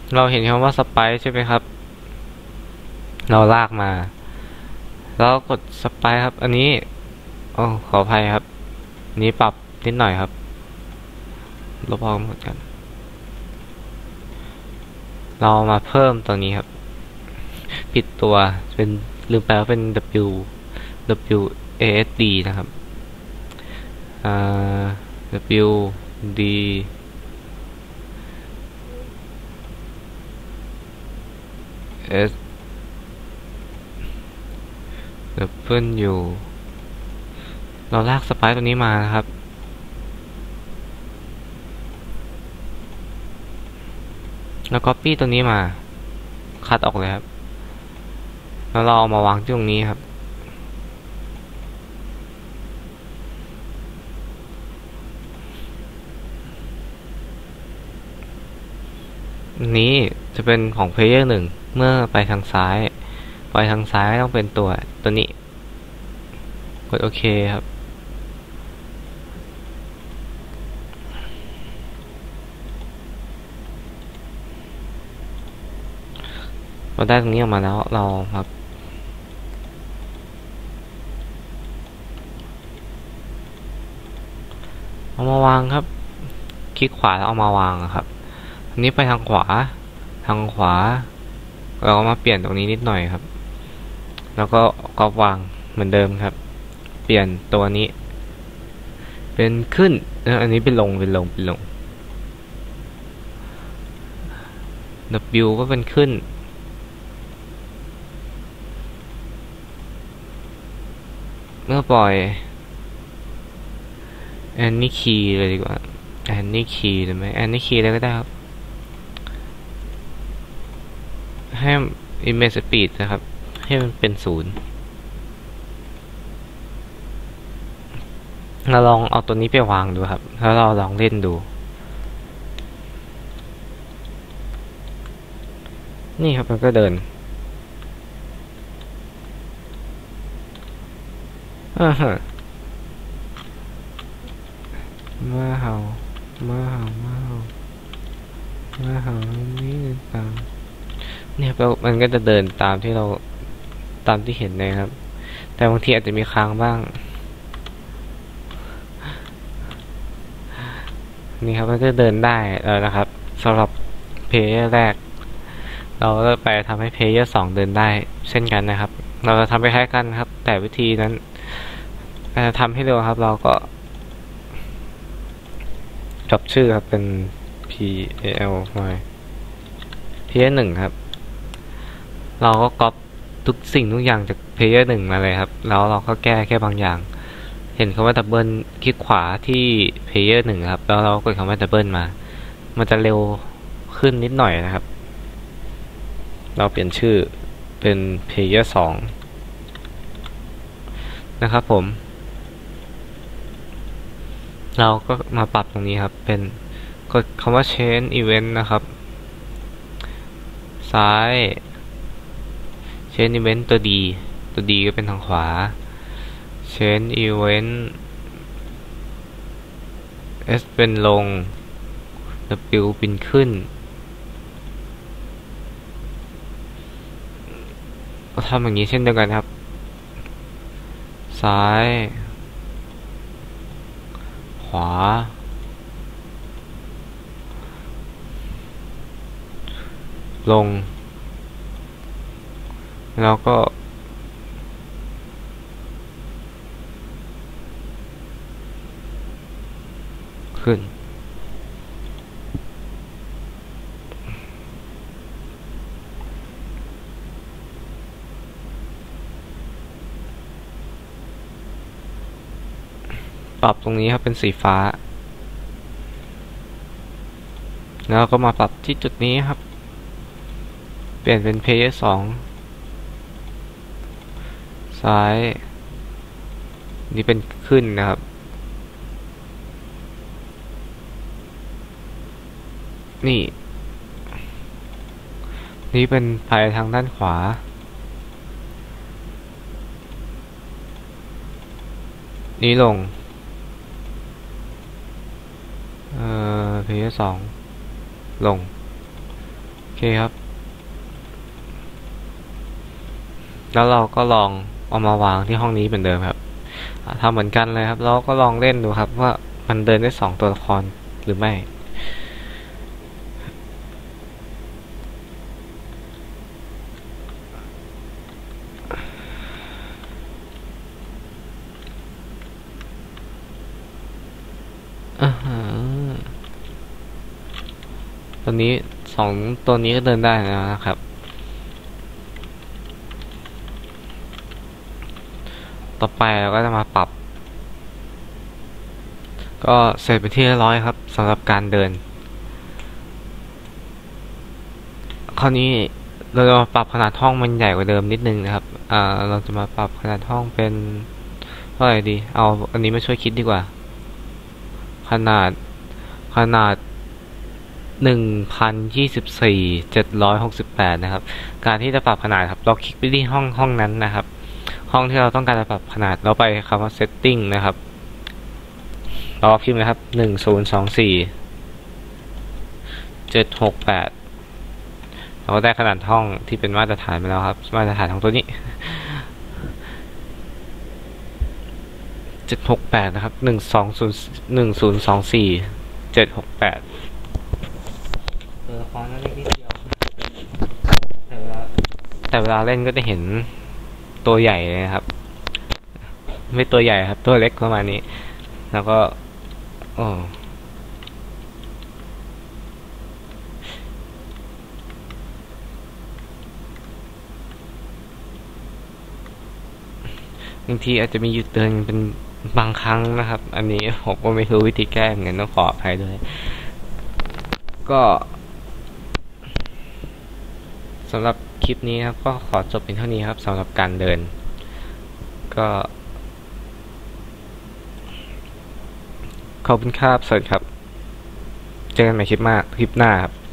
เราเห็นคำว่าสไปซ์ใช่ไหมครับเราลากมาแล้วกดสไปซ์ครับอันนี้โอ้ขออภัยครับนี้ปรับนิดหน่อยครับลบออกหมดกันเรามาเพิ่มตัวนี้ครับผิดตัวเป็นลืมไปว่าเป็น W A S D นะครับW D S W เราลากสไปซ์ตัวนี้มานะครับแล้ว copy ตัวนี้มาคัดออกเลยครับแล้วเราเอามาวางที่ตรงนี้ครับนี้จะเป็นของ player 1เมื่อไปทางซ้ายต้องเป็นตัวนี้กดโอเคครับเราได้ตรงนี้ออกมาแล้วเราครับเอามาวางครับคลิกขวาแล้วเอามาวางครับอันนี้ไปทางขวาเราก็มาเปลี่ยนตรงนี้นิดหน่อยครับแล้วก็วางเหมือนเดิมครับเปลี่ยนตัวนี้เป็นขึ้นอันนี้เป็นลงW ก็เป็นขึ้นเมื่อปล่อย Any key เลยดีกว่า Any key หรือไม่ Any key เลยก็ได้ครับให้ image speed นะครับให้มันเป็น0เราลองเอาตัวนี้ไปวางดูครับแล้วเราลองเล่นดูนี่ครับมันก็เดินฮะมาเห่านี่ตามเนี่ยมันก็จะเดินตามที่เห็นเลยครับแต่บางทีอาจจะมีค้างบ้างนี่ครับมันก็เดินได้แล้วนะครับสำหรับเพลเยอร์แรกเราจะไปทำให้เพลเยอร์2เดินได้เช่นกันนะครับเราจะทำไปคล้ายกันครับแต่วิธีนั้นทำให้เร็วครับเราก็จบชื่อครับเป็น PAL หน่อย Player 1ครับเราก็ก๊อปทุกสิ่งทุกอย่างจาก Player 1มาเลยครับแล้วเราก็แก้แค่บางอย่างเห็นคำว่าดับเบิลคลิกขวาที่ Player 1ครับแล้วเรากดคำว่าดับเบิลมามันจะเร็วขึ้นนิดหน่อยนะครับเราเปลี่ยนชื่อเป็น Player 2นะครับผมเราก็มาปรับตรงนี้ครับเป็นกดคำว่า change event นะครับซ้าย change event ตัว D ก็เป็นทางขวา change event S เป็นลง W เป็นขึ้นก็ทำอย่างนี้เช่นเดียวกันครับซ้ายขวาลงแล้วก็ขึ้นปรับตรงนี้ครับเป็นสีฟ้าแล้วก็มาปรับที่จุดนี้ครับเปลี่ยนเป็น Player 2ซ้ายนี่เป็นขึ้นนะครับนี่เป็นไปทางด้านขวานี่ลงPlayer 2ลงเคครับแล้วเราก็ลองเอามาวางที่ห้องนี้เหมือนเดิมครับทำเหมือนกันเลยครับเราก็ลองเล่นดูครับว่ามันเดินได้2ตัวละครหรือไม่ตัวนี้2ตัวนี้ก็เดินได้นะครับต่อไปเราก็จะมาปรับก็เสร็จไปที่เรียบร้อยครับสำหรับการเดินคราวนี้เราจะมาปรับขนาดห้องมันใหญ่กว่าเดิมนิดนึงนะครับเราจะมาปรับขนาดห้องเป็นเท่าไหร่ดีเอาอันนี้มาช่วยคิดดีกว่าขนาด1024,768นะครับการที่จะปรับขนาดครับเราคลิกไปที่ห้องนั้นนะครับห้องที่เราต้องการจะปรับขนาดเราไปคำว่า setting นะครับเราพิมพ์นะครับ1024,768เราก็ได้ขนาดห้องที่เป็นมาตรฐานไปแล้วครับมาตรฐานของตัวนี้768นะครับ1024,768ตัวละครนั้นเล็กนิดเดียวแต่เวลาเล่นก็จะเห็นตัวใหญ่เลยนะครับไม่ตัวใหญ่ครับตัวเล็กประมาณนี้แล้วก็บางทีอาจจะมีหยุดเตือนเป็นบางครั้งนะครับอันนี้ผมก็ไม่รู้วิธีแก้เหมือนกันต้องขออภัยด้วยก็สำหรับคลิปนี้ครับก็ขอจบเป็นเท่านี้ครับสำหรับการเดินก็ขอบคุณครับสวัสดีครับเจอกันใหม่คลิปหน้าครับ